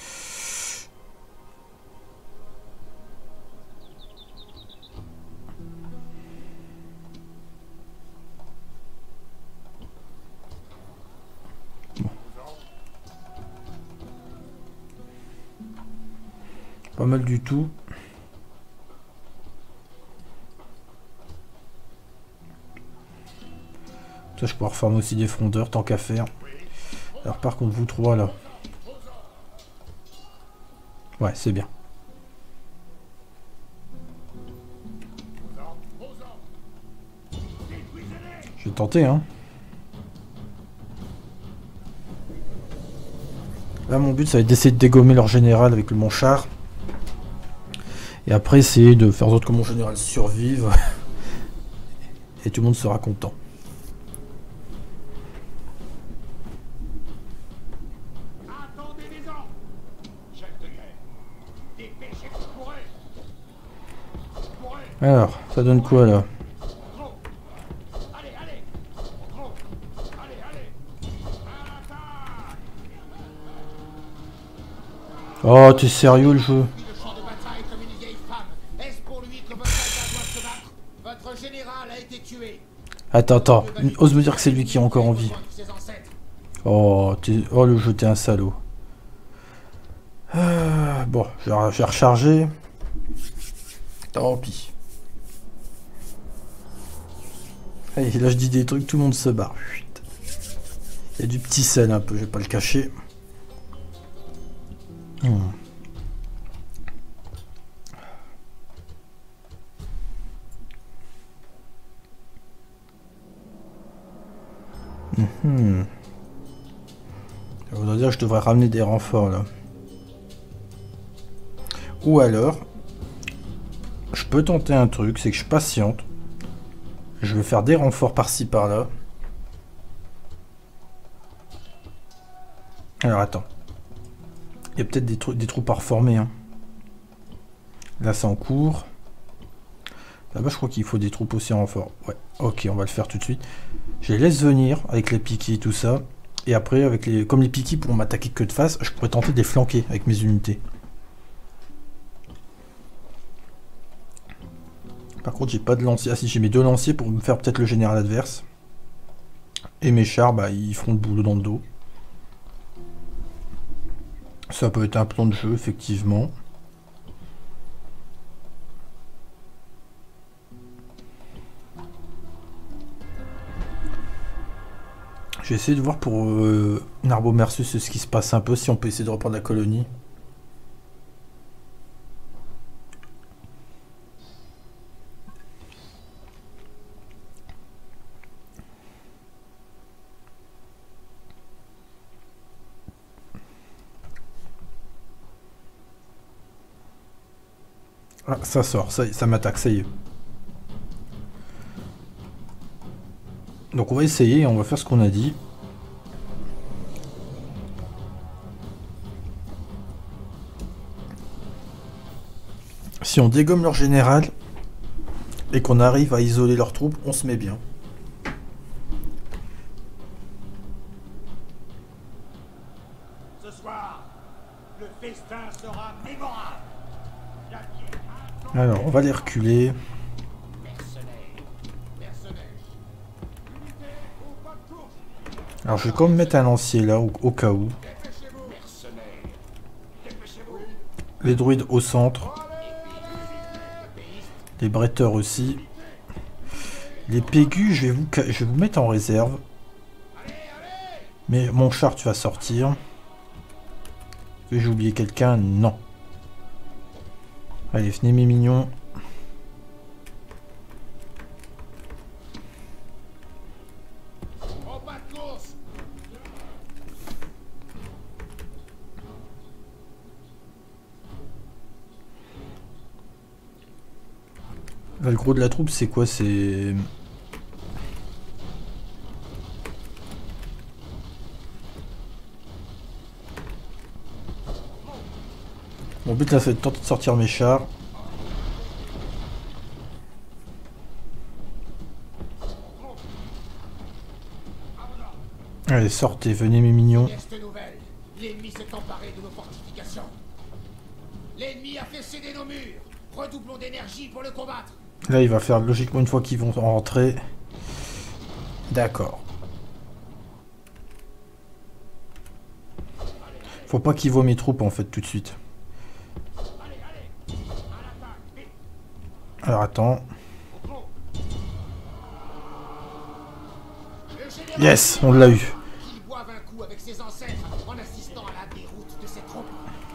Bon. Pas mal du tout. Ça, je pourrais reformer aussi des frondeurs, tant qu'à faire. Alors par contre, vous trois là. Ouais, c'est bien. Je vais tenter, hein. Là, mon but, ça va être d'essayer de dégommer leur général avec mon char. Et après, essayer de faire en sorte que mon général survive. Et tout le monde sera content. Alors, ça donne quoi là? Oh, t'es sérieux le jeu? Attends, attends, ose me dire que c'est lui qui est encore en vie. Oh, oh le jeu, t'es un salaud. Euh, bon, je vais, je vais recharger. Tant pis. Allez, là je dis des trucs, tout le monde se barre. Il y a du petit sel un peu, je vais pas le cacher. Hmm. Mmh. Ça voudrait dire que je devrais ramener des renforts là. Ou alors, je peux tenter un truc, c'est que je patiente. Je vais faire des renforts par-ci par-là. Alors attends. Il y a peut-être des, trou des troupes à reformer. Hein. Là c'est en cours. Là-bas je crois qu'il faut des troupes aussi en renfort. Ouais, ok, on va le faire tout de suite. Je les laisse venir avec les piquis et tout ça. Et après, avec les, comme les piquis pourront m'attaquer que de face, je pourrais tenter de les flanquer avec mes unités. Par contre, j'ai pas de lanciers. Ah si, j'ai mes deux lanciers pour me faire peut-être le général adverse. Et mes chars, bah, ils feront le boulot dans le dos. Ça peut être un plan de jeu, effectivement. J'ai essayé de voir pour euh, Narbo-Mersus ce qui se passe un peu, si on peut essayer de reprendre la colonie. Ah, ça sort, ça, ça m'attaque, ça y est. Donc on va essayer et on va faire ce qu'on a dit. Si on dégomme leur général et qu'on arrive à isoler leurs troupes, on se met bien. Ce soir, le festin sera mémorable. Alors on va les reculer. Alors je vais quand même mettre un lancier là au, au cas où. Les druides au centre. Les bretteurs aussi. Les pégus, je vais vous, je vais vous mettre en réserve. Mais mon char, tu vas sortir. J'ai oublié quelqu'un? Non. Allez, venez mes mignons. Là, le gros de la troupe, c'est quoi? C'est... Mon but là, c'est de tenter de sortir mes chars. Allez, sortez, venez mes mignons. L'ennemi s'est emparé de nos fortifications. L'ennemi a fait céder nos murs. Redoublons d'énergie pour le combattre. Là, il va faire logiquement une fois qu'ils vont rentrer. D'accord. Faut pas qu'ils voient mes troupes en fait tout de suite. Alors attends. Yes, on l'a eu. Qu'il boive un coup avec ses ancêtres en assistant à la déroute de ses troupes.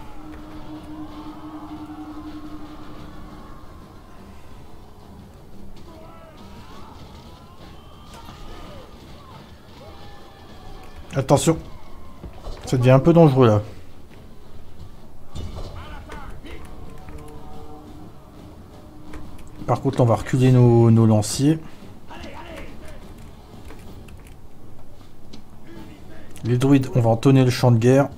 Attention. Ça devient un peu dangereux là. Par contre, on va reculer nos, nos lanciers. Les druides, on va entonner le champ de guerre.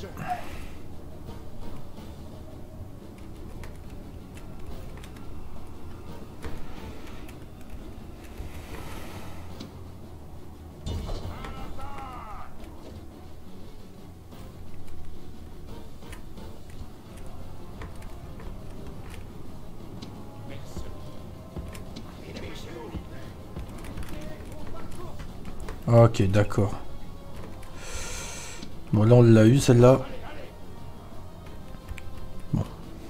Ok, d'accord. Bon, là, on l'a eu, celle-là. Bon.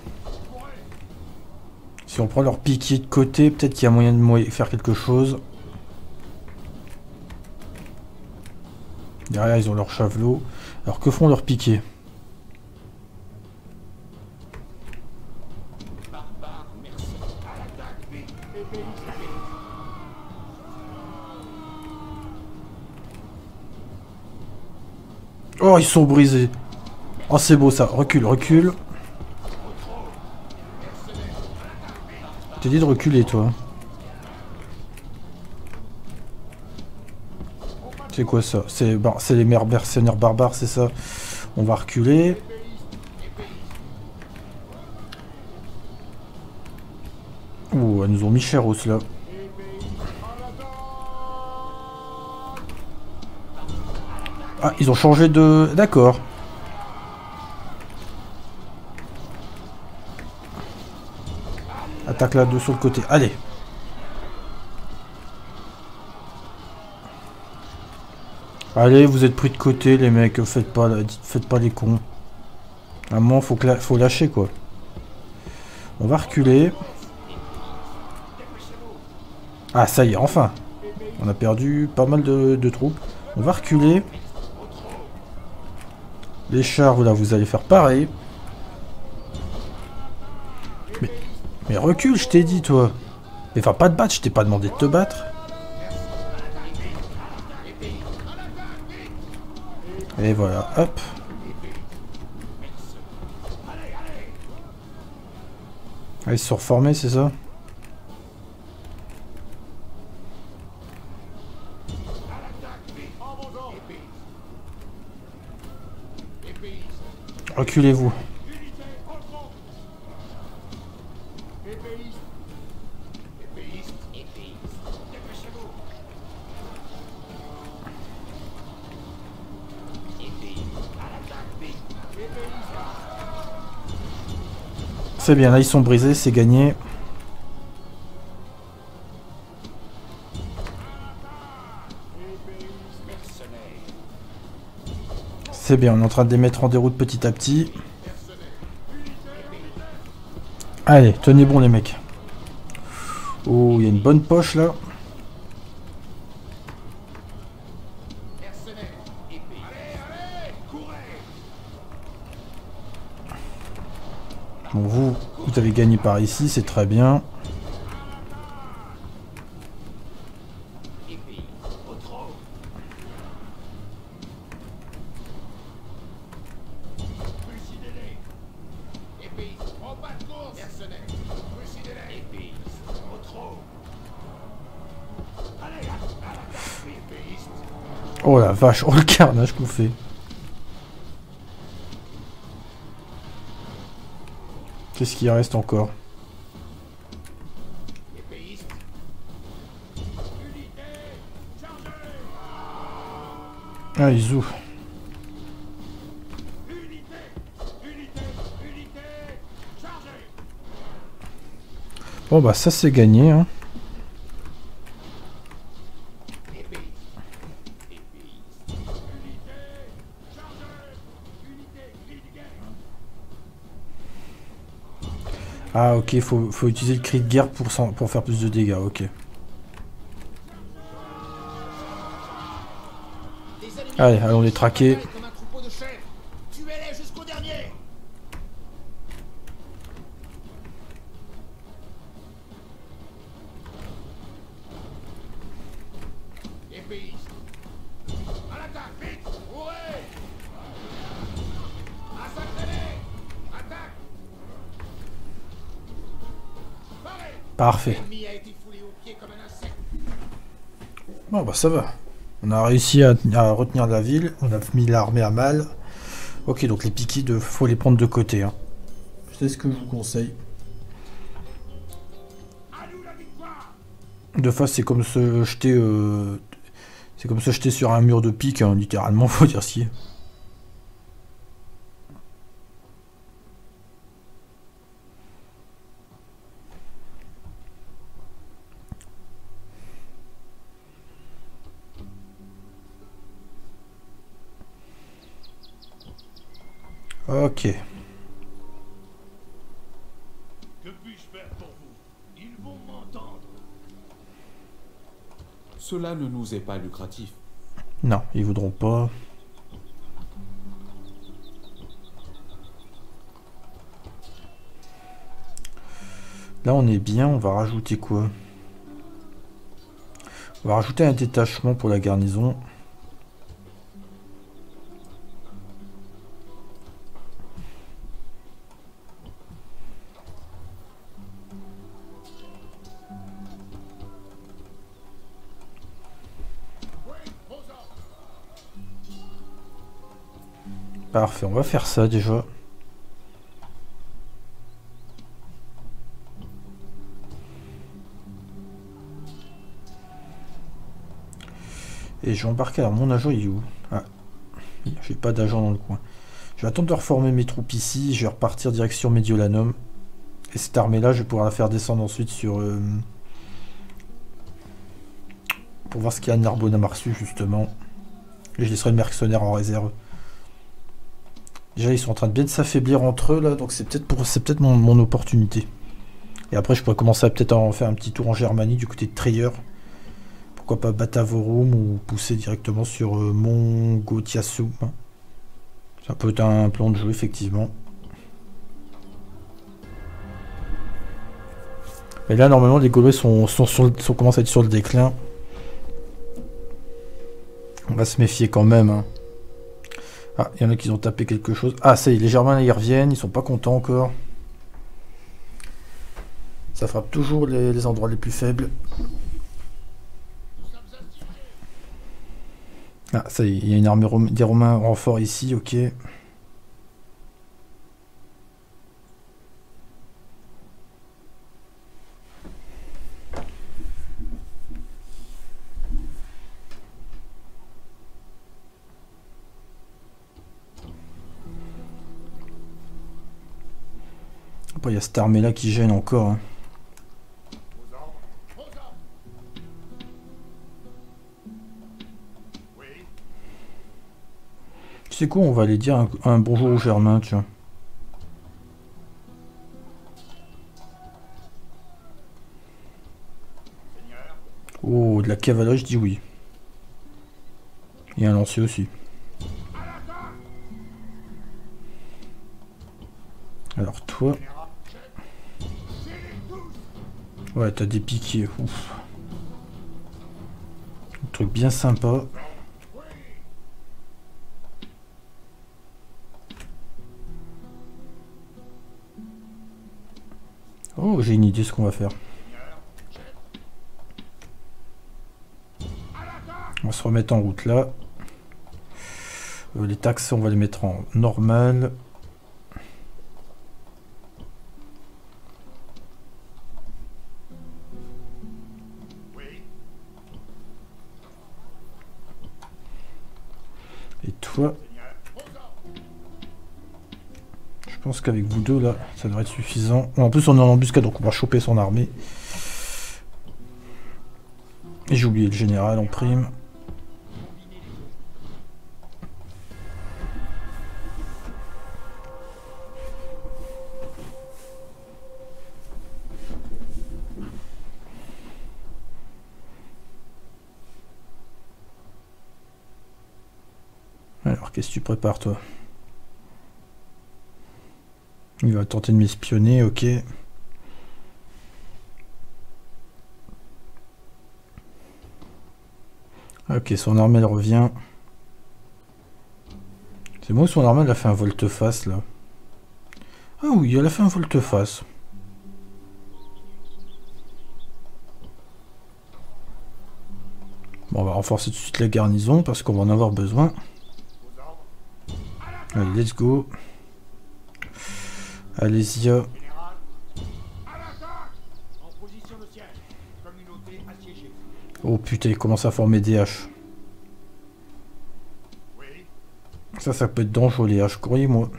Si on prend leur piquier de côté, peut-être qu'il y a moyen de faire quelque chose. Derrière, ils ont leur javelot. Alors, que font leurs piquiers? Oh, ils sont brisés. Oh, c'est beau ça. Recule, recule. T'es dit de reculer, toi. C'est quoi ça? C'est bon, c'est les mers mercenaires barbares, c'est ça? On va reculer. Ouh, elles nous ont mis Chéros là. Ah, ils ont changé de... D'accord. Attaque là-deux sur le côté. Allez. Allez, vous êtes pris de côté, les mecs. Faites pas, faites pas les cons. À un moment, faut, que la... faut lâcher, quoi. On va reculer. Ah, ça y est, enfin. On a perdu pas mal de, de troupes. On va reculer. Les chars, là, vous allez faire pareil. Mais, mais recule, je t'ai dit, toi. Mais va pas te battre, je t'ai pas demandé de te battre. Et voilà, hop. Ah, ils se sont reformés, c'est ça? Reculez-vous. C'est bien, là ils sont brisés, c'est gagné. C'est bien, on est en train de les mettre en déroute petit à petit. Allez, tenez bon les mecs. Oh, il y a une bonne poche là. Bon, vous, vous avez gagné par ici, c'est très bien. Oh la vache, oh le carnage qu'on fait. Qu'est-ce qu'il reste encore? Ah, ils ouvrent. Bon bah ça c'est gagné hein. Ah ok, faut, faut utiliser le cri de guerre pour, pour faire plus de dégâts, ok. Allez, allons les traquer. Parfait. Bon bah ça va. On a réussi à, à retenir la ville. On a mis l'armée à mal. Ok, donc les piquis, de, faut les prendre de côté. Hein. C'est ce que je vous conseille. De face, c'est comme se jeter, euh, c'est comme se jeter sur un mur de pique, hein, littéralement, faut dire ce qui est. Ok. Que puis-je faire pour vous? Ils vont m'entendre. Cela ne nous est pas lucratif. Non, ils voudront pas. Là, on est bien. On va rajouter quoi? On va rajouter un détachement pour la garnison. Parfait, on va faire ça déjà. Et je vais embarquer. Alors mon agent il est où? Ah, j'ai pas d'agent dans le coin. Je vais attendre de reformer mes troupes ici. Je vais repartir direction Mediolanum. Et cette armée là, je vais pouvoir la faire descendre ensuite sur... Euh, pour voir ce qu'il y a à Narbonne à Marsu justement. Et je laisserai le mercenaire en réserve. Déjà ils sont en train de bien s'affaiblir entre eux là. Donc c'est peut-être pour c'est peut-être mon, mon opportunité. Et après je pourrais commencer à peut-être en faire un petit tour en Germanie du côté de Trier. Pourquoi pas Batavorum ou pousser directement sur euh, Mongotiasum. Ça peut être un plan de jeu effectivement. Mais là normalement les Gaulois sont, sont, sont, sont commencent à être sur le déclin. On va se méfier quand même. Hein. Ah, il y en a qui ont tapé quelque chose. Ah ça y est, les Germains ils reviennent, ils sont pas contents encore. Ça frappe toujours les, les endroits les plus faibles. Ah, ça y est, il y a une armée rom des Romains en renfort ici, ok. Après, il y a cette armée là qui gêne encore. Hein. C'est quoi, on va aller dire un, un bonjour aux Germains, tiens. Oh, de la cavalerie, je dis oui. Et un lancier aussi. Alors toi... Ouais, t'as des piquiers, ouf. Un truc bien sympa. Oh, j'ai une idée ce qu'on va faire. On va se remettre en route là. Euh, les taxes, on va les mettre en normal. Et toi, je pense qu'avec vous deux là, ça devrait être suffisant. En plus, on est en embuscade, donc on va choper son armée. Et j'ai oublié le général en prime. Alors, qu'est-ce que tu prépares, toi? Il va tenter de m'espionner, ok. Ok, son armée, elle revient. C'est bon, son armée, elle a fait un volte-face, là. Ah oui, elle a fait un volte-face. Bon, on va renforcer tout de suite la garnison, parce qu'on va en avoir besoin. Allez, let's go. Alésia. Oh putain, il commence à former des haches. Ça, ça peut être dangereux les haches, croyez-moi.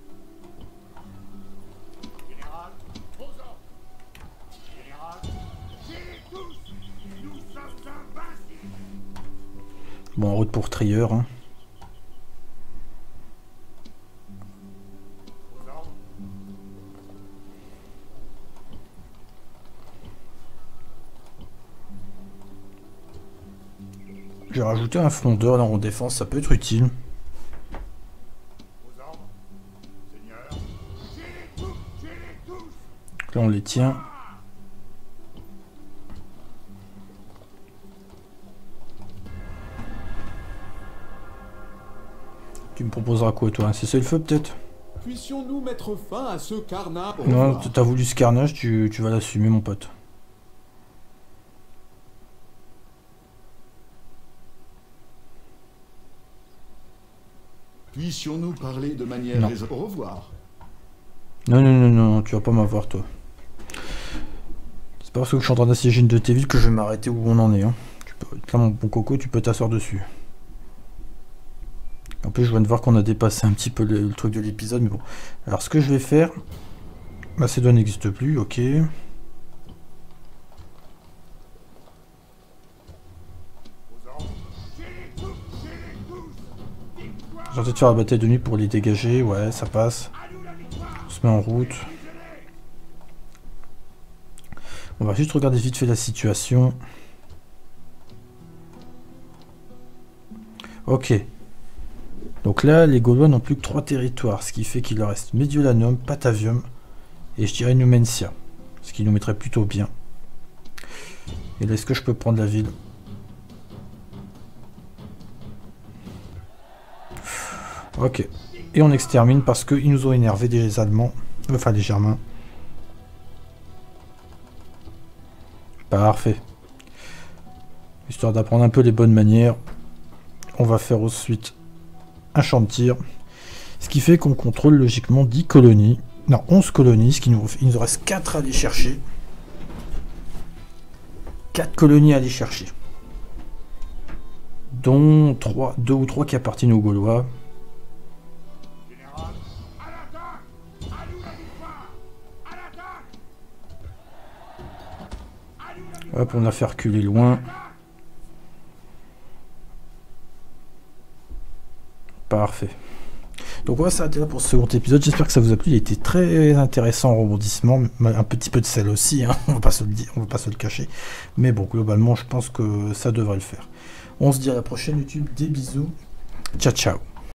Bon, en route pour Trier. Hein. J'ai rajouté un frondeur là en défense, ça peut être utile. Là on les tient. Tu me proposeras quoi toi? Un cessez-le-feu peut-être? Puissions-nous mettre fin à ce carnage? Non, t'as voulu ce carnage, tu, tu vas l'assumer mon pote. Puissions-nous parler de manière Non. raisonnable. Au revoir. Non, non, non, non, tu vas pas m'avoir, toi. C'est pas parce que je suis en train d'assiéger une de tes villes que je vais m'arrêter où on en est. Hein. Tu peux, là, mon bon coco, tu peux t'asseoir dessus. En plus, je viens de voir qu'on a dépassé un petit peu le, le truc de l'épisode, mais bon. Alors, ce que je vais faire... Macédoine n'existe plus, ok. Je vais peut-être faire la bataille de nuit pour les dégager, ouais, ça passe. On se met en route. On va juste regarder vite fait la situation. Ok. Donc là, les Gaulois n'ont plus que trois territoires, ce qui fait qu'il leur reste Mediolanum, Patavium et je dirais Numentia. Ce qui nous mettrait plutôt bien. Et là, est-ce que je peux prendre la ville? Ok. Et on extermine parce qu'ils nous ont énervé des Allemands. Enfin, les Germains. Parfait. Histoire d'apprendre un peu les bonnes manières. On va faire ensuite un champ de tir. Ce qui fait qu'on contrôle logiquement dix colonies. Non, onze colonies. Ce qui nous, il nous reste quatre à aller chercher. quatre colonies à aller chercher. Dont trois, deux ou trois qui appartiennent aux Gaulois. Hop, on a fait reculer loin. Parfait. Donc on va s'arrêter là pour ce second épisode. J'espère que ça vous a plu. Il a été très intéressant en rebondissement. Un petit peu de sel aussi, hein. On va pas se le dire, on va pas se le cacher. Mais bon, globalement, je pense que ça devrait le faire. On se dit à la prochaine YouTube. Des bisous. Ciao, ciao.